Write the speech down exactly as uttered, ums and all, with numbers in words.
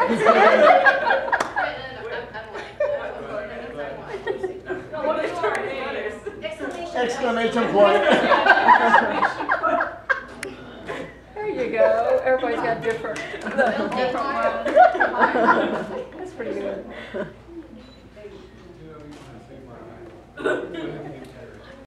Exclamation point. There you go. Everybody's got different, different ones. That's pretty good.